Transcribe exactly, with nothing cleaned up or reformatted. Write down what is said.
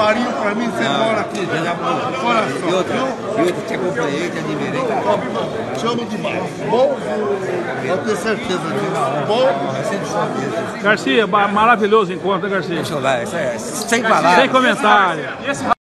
Marinho, pra mim, você mora aqui. Já já vou. Olha E só. outra, e outra, te acompanhei, te admirei. Chama demais. Bom? Eu tenho certeza disso. Bom? Garcia, maravilhoso encontro, né, Garcia? Deixa eu lá, isso é sem palavras. Sem comentário.